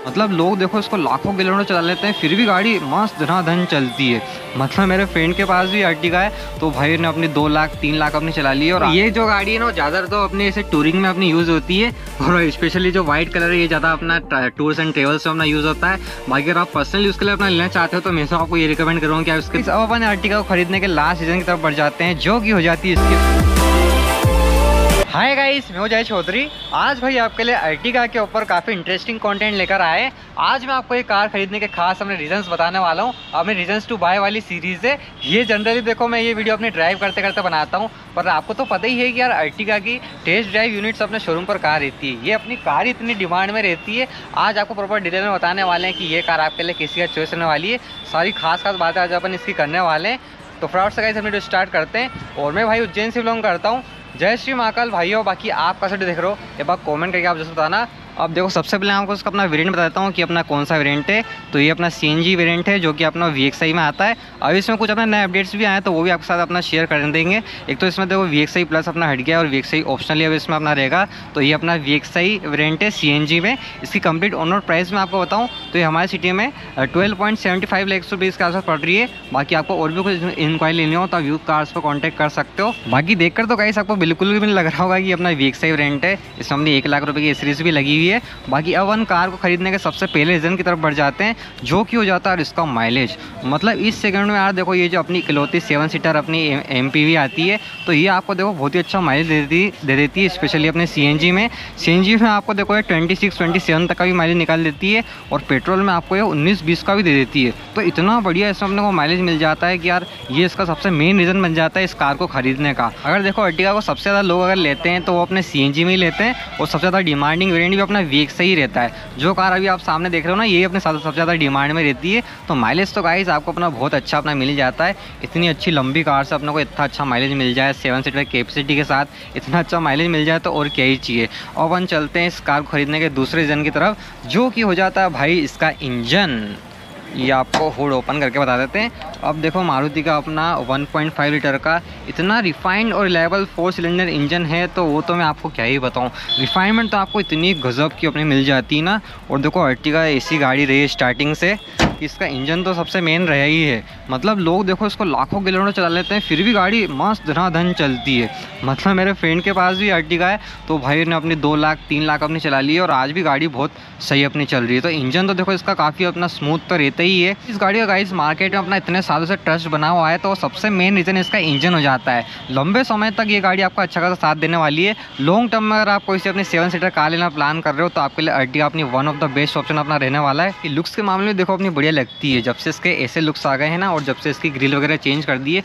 मतलब लोग देखो इसको लाखों किलोमीटर चला लेते हैं, फिर भी गाड़ी मस्त धनाधन चलती है। मतलब मेरे फ्रेंड के पास भी अर्टिगा है, तो भाई ने अपनी 2 लाख 3 लाख अपनी चला ली है। और ये जो गाड़ी है ना ज़्यादातर तो अपने ऐसे टूरिंग में अपनी यूज़ होती है, और स्पेशली जो वाइट कलर है ये ज़्यादा अपना टूर्स एंड ट्रेवल्स में अपना यूज़ होता है। बाकी अगर आप पर्सनल यूज़ के लिए अपना लेना चाहते हो तो मैं तो आपको ये रिकमेंड करूँगा कि आप इसके अब अपन अर्टिगा को खरीदने के लास्ट सीजन की तरफ बढ़ जाते हैं, जो कि हो जाती है इसकी। हाय गाइस, मैं हूं जय चौधरी। आज भाई आपके लिए अर्टिगा के ऊपर काफ़ी इंटरेस्टिंग कंटेंट लेकर आए। आज मैं आपको एक कार खरीदने के खास अपने रीजंस बताने वाला हूं। अपने रीजंस टू बाय वाली सीरीज़ है ये। जनरली देखो मैं ये वीडियो अपने ड्राइव करते करते बनाता हूं, पर आपको तो पता ही है कि यार अर्टिगा की टेस्ट ड्राइव यूनिट्स अपने शोरूम पर कार रहती है। ये अपनी कार इतनी डिमांड में रहती है। आज आपको प्रॉपर डिटेल में बताने वाले हैं कि ये कार आपके लिए किसी का चॉइस होने वाली है। सारी खास बातें आज अपन इसकी करने वाले हैं। तो फ्रॉड से गाइस हम वीडियो स्टार्ट करते हैं। और मैं भाई उज्जैन से बिलोंग करता हूँ। जय श्री महाकाल भाइयों। बाकी आप कैसे देख रहे हो ये बात कमेंट करके आप जैसे बताना। अब देखो सबसे पहले आपको उसका अपना वेरिएंट बताता हूँ कि अपना कौन सा वेरिएंट है। तो ये अपना CNG वेरिएंट है जो कि अपना VXI में आता है। अब इसमें कुछ अपने नए अपडेट्स भी आए हैं तो वो भी आपके साथ अपना शेयर कर देंगे। एक तो इसमें देखो VXI प्लस अपना हट गया और VXI ऑप्शनली अब इसमें अपना रहेगा। तो ये अपना VXI वेरिएंट है CNG में। इसकी कंप्लीट ऑनर प्राइस में आपको बताऊँ तो ये हमारी सिटी में 12.75 लाख रुपीज़ के आसपास पड़ रही है। बाकी आपको और भी कुछ इंक्वायरी लेनी हो तो आप यूथ कार्स पर कॉन्टैक्ट कर सकते हो। बाकी देखकर तो गाइस आपको बिल्कुल भी नहीं लग रहा होगा कि अपना VXI वेरिएंट है। इसमें अपनी 1 लाख रुपये की एसेसरीज भी लगी हुई है। बाकी अब वन कार को खरीदने के सबसे पहले रीजन की तरफ बढ़ जाते हैं, जो कि हो जाता है इसका माइलेज। मतलब इस सेगमेंट में यार देखो ये जो अपनी इकलौती 7 सीटर अपनी MPV आती है तो ये आपको देखो बहुत ही अच्छा माइलेज दे देती है। स्पेशली अपने CNG में आपको देखो ये 26-27 तक का भी माइलेज निकाल देती है। और पेट्रोल में आपको ये 19-20 का भी दे देती है। तो इतना बढ़िया इसमें अपने को माइलेज मिल जाता है कि यार ये इसका सबसे मेन रीज़न बन जाता है इस कार को खरीदने का। अगर देखो अर्टिगा को सबसे ज़्यादा लोग अगर लेते हैं तो वो अपने CNG में ही लेते हैं, और सबसे ज़्यादा डिमांडिंग वेरिएंट भी अपना VXI ही रहता है। जो कार अभी आप सामने देख रहे हो ना ये अपने सबसे ज़्यादा डिमांड में रहती है। तो माइलेज तो गाइस आपको अपना बहुत अच्छा अपना मिल जाता है। इतनी अच्छी लंबी कार से अपने को इतना अच्छा माइलेज मिल जाए, 7 सीटर कैपेसिटी के साथ इतना अच्छा माइलेज मिल जाए तो और क्या ही चाहिए। और अपन चलते हैं इस कार को खरीदने के दूसरे रीज़न की तरफ, जो कि हो जाता है भाई इसका इंजन। ये आपको हुड ओपन करके बता देते हैं। अब देखो मारुति का अपना 1.5 लीटर का इतना रिफाइंड और रिलायबल 4 सिलेंडर इंजन है, तो वो तो मैं आपको क्या ही बताऊं। रिफाइनमेंट तो आपको इतनी गजब की अपनी मिल जाती है ना। और देखो अर्टिगा ऐसी गाड़ी रही है स्टार्टिंग से, इसका इंजन तो सबसे मेन रहा ही है। मतलब लोग देखो इसको लाखों किलोमीटर चला लेते हैं, फिर भी गाड़ी मस्त धनाधन चलती है। मतलब मेरे फ्रेंड के पास भी अर्टिगा है, तो भाई ने अपनी 2 लाख 3 लाख अपनी चला ली है, और आज भी गाड़ी बहुत सही अपनी चल रही है। तो इंजन तो देखो इसका काफ़ी अपना स्मूथ तो रहता ही है। इस गाड़ी का गाइस मार्केट में अपना इतने सालों से ट्रस्ट बना हुआ है, तो सबसे मेन रीज़न इसका इंजन हो जाता है। लंबे समय तक ये गाड़ी आपको अच्छा खासा साथ देने वाली है। लॉन्ग टर्म में अगर आप कोई से अपनी 7 सीटर कार लेना प्लान कर रहे हो तो आपके लिए अर्टिगा अपनी one of the best option अपना रहने वाला है। कि लुक्स के मामले में देखो अपनी बढ़िया लगती है। जब से इसके ऐसे लुक्स आ गए हैं ना, और जब से इसकी ग्रिल वगैरह चेंज कर दिए,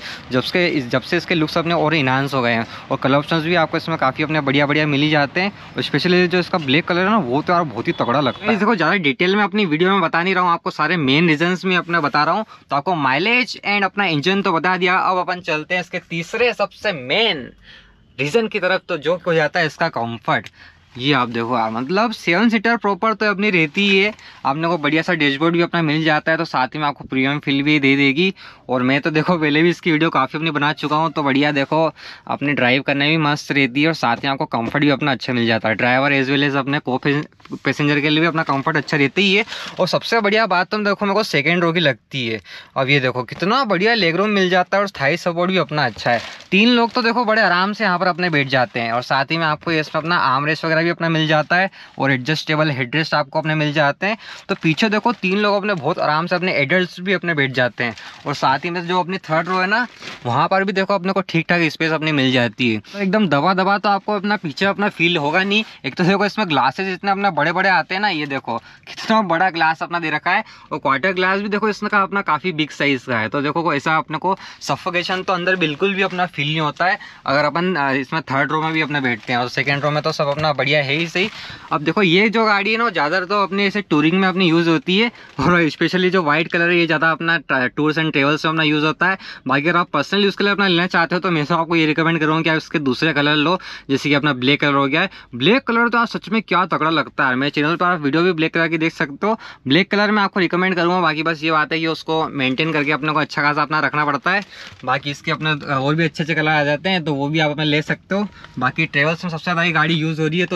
जब से इसके लुक्स अपने और इनहांस हो गए हैं। और कलर ऑप्शंस भी आपको इसमें काफ़ी अपने बढ़िया मिल ही जाते हैं। और स्पेशली जो इसका ब्लैक कलर है ना वो तो यार बहुत ही तगड़ा लगता है। देखो ज़्यादा डिटेल में अपनी वीडियो में बता नहीं रहा हूँ, आपको सारे मेन रीजंस में अपना बता रहा हूँ। तो आपको माइलेज एंड अपना इंजन तो बता दिया। अब अपन चलते हैं इसके तीसरे सबसे मेन रीजन की तरफ, तो जो हो जाता है इसका कंफर्ट। ये आप देखो यार, मतलब 7 सीटर प्रॉपर तो अपनी रहती ही है। आपने को बढ़िया सा डैशबोर्ड भी अपना मिल जाता है, तो साथ ही में आपको प्रीमियम फील भी दे देगी। और मैं तो देखो पहले भी इसकी वीडियो काफ़ी अपनी बना चुका हूँ, तो बढ़िया देखो अपनी ड्राइव करने भी मस्त रहती है, और साथ ही आपको कंफर्ट भी अपना अच्छा मिल जाता है। ड्राइवर एज वेल एज अपने को पैसेंजर के लिए भी अपना कंफर्ट अच्छा रहता ही है। और सबसे बढ़िया बात तो देखो मेरे को सेकेंड रो की लगती है। अब ये देखो कितना बढ़िया लेग रूम मिल जाता है, और थाई सपोर्ट भी अपना अच्छा है। 3 लोग तो देखो बड़े आराम से यहाँ पर अपने बैठ जाते हैं। और साथ ही में आपको इसमें अपना आर्म रेस्ट वगैरह भी अपना मिल जाता है, और एडजस्टेबल हेडरेस्ट आपको अपने मिल जाते हैं। तो पीछे देखो 3 लोग अपने बहुत आराम से अपने एडल्ट्स भी अपने बैठ जाते हैं। और साथ ही में जो अपनी थर्ड रो है ना, वहाँ पर भी देखो अपने को ठीक ठाक स्पेस अपनी मिल जाती है। तो एकदम दबा तो आपको अपना पीछे अपना फील होगा नहीं। एक तो देखो इसमें ग्लासेस इतने अपना बड़े आते हैं ना, ये देखो कितना बड़ा ग्लास अपना दे रखा है। और क्वार्टर ग्लास भी देखो इसका अपना काफ़ी बिग साइज का है। तो देखो ऐसा अपने को सफोकेशन तो अंदर बिल्कुल भी अपना फील नहीं होता है अगर अपन इसमें थर्ड रो में भी अपने बैठते हैं। और सेकेंड रो में तो सब अपना बढ़िया है ही सही। अब देखो ये जो गाड़ी है ना ज़्यादातर तो अपने ऐसे टूरिंग में अपनी यूज़ होती है, और स्पेशली जो वाइट कलर है ये ज़्यादा अपना टूर्स एंड ट्रेवल्स में अपना यूज़ होता है। बाकी अगर आप पर्सनल यूज़ के लिए अपना लेना चाहते हो तो मैं तो आपको ये रिकमेंड करूँगा कि आप इसके दूसरे कलर लो, जैसे कि अपना ब्लैक कलर हो गया है। ब्लैक कलर तो आप सच में क्या तगड़ा लगता है। मेरे चैनल पर आप वीडियो भी ब्लैक कलर की देख सकते हो। ब्लैक कलर में आपको रिकमेंड करूँगा। बाकी बस ये बात है कि उसको मेंटेन करके अपने को अच्छा खासा अपना रखना पड़ता है। बाकी इसके अपने और भी अच्छे कलर आ जाते हैं, तो वो भी आप अपने ले सकते हो। बाकी ट्रेवल्स में सबसे ज़्यादा गाड़ी यूज़ हो रही है, तो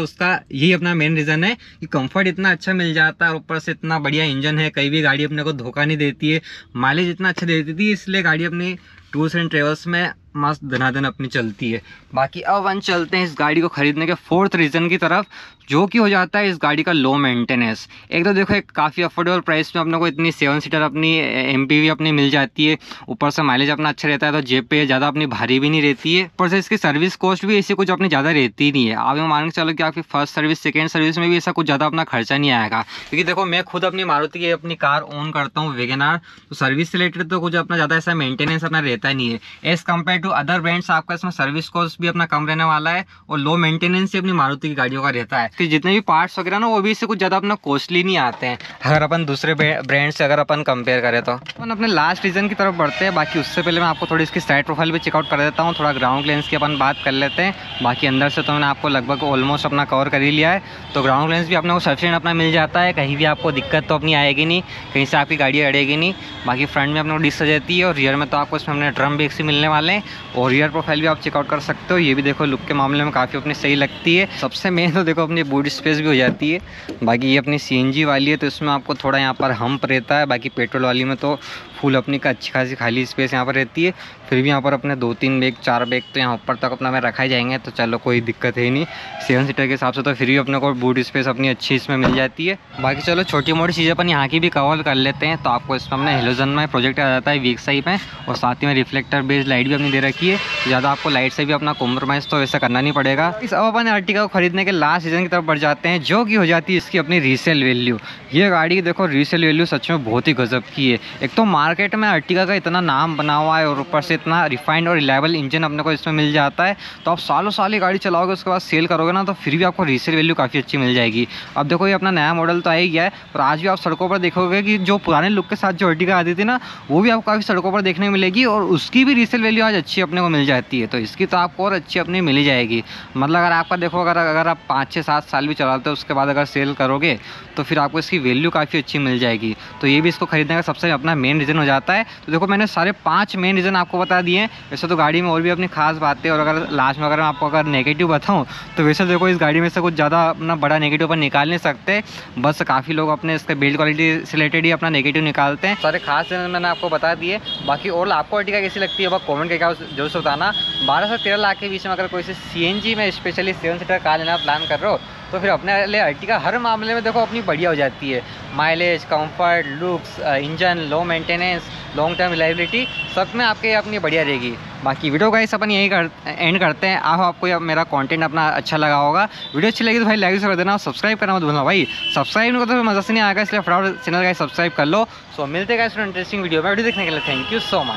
उसका यही अपना मेन रीज़न है कि कंफर्ट इतना अच्छा मिल जाता है और ऊपर से इतना बढ़िया इंजन है, कहीं भी गाड़ी अपने को धोखा नहीं देती है, माइलेज इतना अच्छा देती थी, इसलिए गाड़ी अपनी टूर्स एंड ट्रेवल्स में मस्त धनाधन अपनी चलती है। बाकी अब हम चलते हैं इस गाड़ी को खरीदने के फोर्थ रीज़न की तरफ, जो कि हो जाता है इस गाड़ी का लो मेंटेनेंस। एक तो देखो एक काफ़ी अफोर्डेबल प्राइस में अपने को इतनी 7 सीटर अपनी MPV अपनी मिल जाती है, ऊपर से माइलेज अपना अच्छा रहता है, तो जेब पे ज़्यादा अपनी भारी भी नहीं रहती है, ऊपर से इसकी सर्विस कॉस्ट भी ऐसी कुछ अपनी ज़्यादा रहती नहीं है। आप मान के चलो कि आपकी फर्स्ट सर्विस सेकेंड सर्विस में भी ऐसा कुछ ज़्यादा अपना खर्चा नहीं आएगा, क्योंकि देखो मैं खुद अपनी मारुति की अपनी कार ओन करता हूँ वैगनआर, तो सर्विस से रिलेटेड तो कुछ अपना ज़्यादा ऐसा मेंटेनेंस अपना रहता नहीं है as compare to other brands. आपका इसमें सर्विस कॉस्ट भी अपना कम रहने वाला है और लो मेंटेनेंस ही अपनी मारुति की गाड़ियों का रहता है, कि जितने भी पार्ट्स वगैरह ना वो भी इससे कुछ ज़्यादा अपना कॉस्टली नहीं आते हैं अगर अपन दूसरे ब्रांड से अगर अपन कंपेयर करें तो। अपन अपने लास्ट रीज़न की तरफ बढ़ते हैं। बाकी उससे पहले मैं आपको थोड़ी इसकी साइड प्रोफाइल भी चेकआउट कर देता हूँ, थोड़ा ग्राउंड क्लियरेंस की अपन बात कर लेते हैं। बाकी अंदर से तो मैंने आपको लगभग ऑलमोस्ट अपना कवर कर ही लिया है, तो ग्राउंड क्लियरेंस भी अपने को सफिशिएंट अपना मिल जाता है, कहीं भी आपको दिक्कत तो अपनी आएगी नहीं, कहीं से आपकी गाड़ी अड़ेगी नहीं। बाकी फ्रंट में अपने को डिस्क रहती है और रियर में तो आपको इसमें अपने ड्रम ब्रेक्स ही मिलने वाले हैं, और रियर प्रोफाइल भी आप चेकआउट कर सकते हो। ये भी देखो लुक के मामले में काफ़ी अपनी सही लगती है। सबसे मेन तो देखो अपनी बूट स्पेस भी हो जाती है। बाकी ये अपनी CNG वाली है तो इसमें आपको थोड़ा यहाँ पर हम्प रहता है, बाकी पेट्रोल वाली में तो फुल अपनी का अच्छी खासी खाली स्पेस यहाँ पर रहती है। फिर भी यहाँ पर अपने 2-3 बैग 4 बैग तो यहाँ ऊपर तक अपना में रखा ही जाएंगे, तो चलो कोई दिक्कत है नहीं 7 सीटर के हिसाब से, तो फिर भी अपने को बूट स्पेस अपनी अच्छी इसमें मिल जाती है। बाकी चलो छोटी मोटी चीज़ें अपन यहाँ की भी कवर कर लेते हैं। तो आपको इसमें अपना हेलोजन में प्रोजेक्ट आ जाता है वीक साइड में, और साथ ही में रिफ्लेक्टर बेस्ड लाइट भी अपनी दे रखी है, ज़्यादा आपको लाइट से भी अपना कॉम्प्रोमाइज़ तो ऐसा करना नहीं पड़ेगा। इस अब अपन अर्टिगा को खरीदने के लास्ट सीजन की तरफ बढ़ जाते हैं, जो कि हो जाती है इसकी अपनी रीसेल वैल्यू। ये गाड़ी की देखो रीसेल वैल्यू सच में बहुत ही गजब की है। एक तो मार्केट में अर्टिगा का इतना नाम बना हुआ है और ऊपर से इतना रिफाइंड और रिलायबल इंजन अपने को इसमें मिल जाता है, तो आप सालों साल ये गाड़ी चलाओगे उसके बाद सेल करोगे ना, तो फिर भी आपको रीसेल वैल्यू काफ़ी अच्छी मिल जाएगी। अब देखो ये अपना नया मॉडल तो आ ही गया है, पर आज भी आप सड़कों पर देखोगे कि जो पुराने लुक के साथ जो अर्टिगा आती थी ना, वो भी आपको काफ़ी सड़कों पर देखने को मिलेगी, और उसकी भी रीसेल वैल्यू आज अच्छी अपने को मिल जाती है। तो इसकी तो आपको और अच्छी अपनी मिल ही जाएगी। मतलब अगर आपका देखो अगर आप 5-6-7 साल भी चलाते हो उसके बाद अगर सेल करोगे तो फिर आपको इसकी वैल्यू काफ़ी अच्छी मिल जाएगी। तो ये भी इसको खरीदने का सबसे अपना मेन रीज़न हो जाता है। तो देखो मैंने सारे 5 मेन रीज़न आपको बता दिए हैं। वैसे तो गाड़ी में और भी अपनी खास बातें, और अगर लास्ट में अगर मैं आपको अगर नेगेटिव बताऊं तो वैसे देखो इस गाड़ी में से कुछ ज़्यादा अपना बड़ा नेगेटिव अपन निकाल नहीं सकते, बस काफ़ी लोग अपने इसके बिल्ड क्वालिटी से रिलेटेड ही अपना नेगेटिव निकालते हैं। सारे खास रीज़न मैंने आपको बता दिए। बाकी और आपको अर्टिगा कैसी लगती है कॉमेंट करके जरूर से बताना। 12 से 13 लाख के बीच में अगर कोई CNG में स्पेशली 7 सीटर कार लेना प्लान कर रहे हो तो फिर अपने लिए अर्टिगा हर मामले में देखो अपनी बढ़िया हो जाती है। Mileage, comfort, looks, engine, low maintenance, long term reliability, सब में आपके अपनी बढ़िया रहेगी। बाकी वीडियो गाइस अपन यही एंड करते हैं। आपको मेरा कंटेंट अपना अच्छा लगा होगा, वीडियो अच्छी लगी तो भाई लाइक कर देना, सब्सक्राइब करना मत भूलना भाई। सब्सक्राइब नहीं करते तो मज़ा से नहीं आएगा, इसलिए फटाफट चैनल का सब्सक्राइब कर लो। सो मिलते हैं गाइस इंटरेस्टिंग वीडियो में। वीडियो देखने के लिए थैंक यू सो मच।